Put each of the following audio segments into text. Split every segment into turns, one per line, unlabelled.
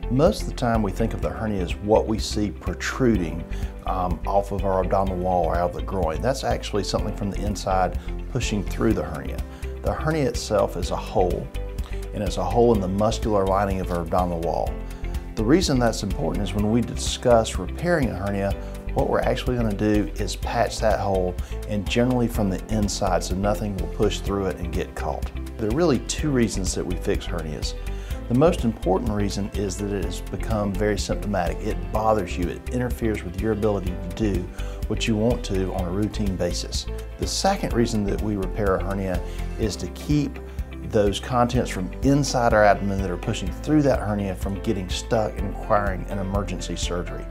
Most of the time we think of the hernia as what we see protruding off of our abdominal wall or out of the groin. That's actually something from the inside pushing through the hernia. The hernia itself is a hole, and it's a hole in the muscular lining of our abdominal wall. The reason that's important is when we discuss repairing a hernia, what we're actually going to do is patch that hole, and generally from the inside, so nothing will push through it and get caught. There are really two reasons that we fix hernias. The most important reason is that it has become very symptomatic. It bothers you. It interferes with your ability to do what you want to on a routine basis. The second reason that we repair a hernia is to keep those contents from inside our abdomen that are pushing through that hernia from getting stuck and requiring an emergency surgery.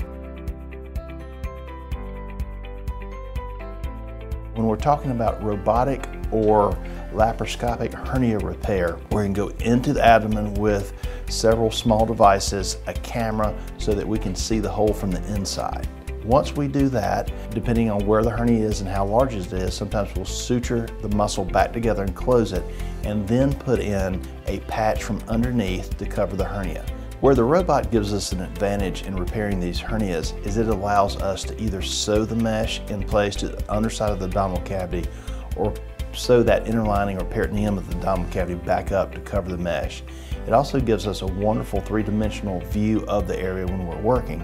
When we're talking about robotic or laparoscopic hernia repair, we're going to go into the abdomen with several small devices, a camera, so that we can see the hole from the inside. Once we do that, depending on where the hernia is and how large it is, sometimes we'll suture the muscle back together and close it, and then put in a patch from underneath to cover the hernia. Where the robot gives us an advantage in repairing these hernias is it allows us to either sew the mesh in place to the underside of the abdominal cavity, or sew that inner lining or peritoneum of the abdominal cavity back up to cover the mesh. It also gives us a wonderful three-dimensional view of the area when we're working.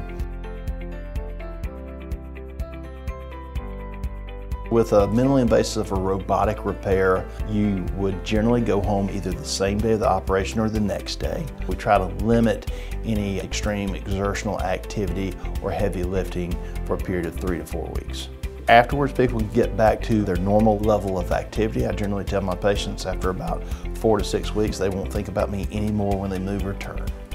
With a minimally invasive or robotic repair, you would generally go home either the same day of the operation or the next day. We try to limit any extreme exertional activity or heavy lifting for a period of 3 to 4 weeks. Afterwards, people can get back to their normal level of activity. I generally tell my patients after about 4 to 6 weeks they won't think about me anymore when they move or turn.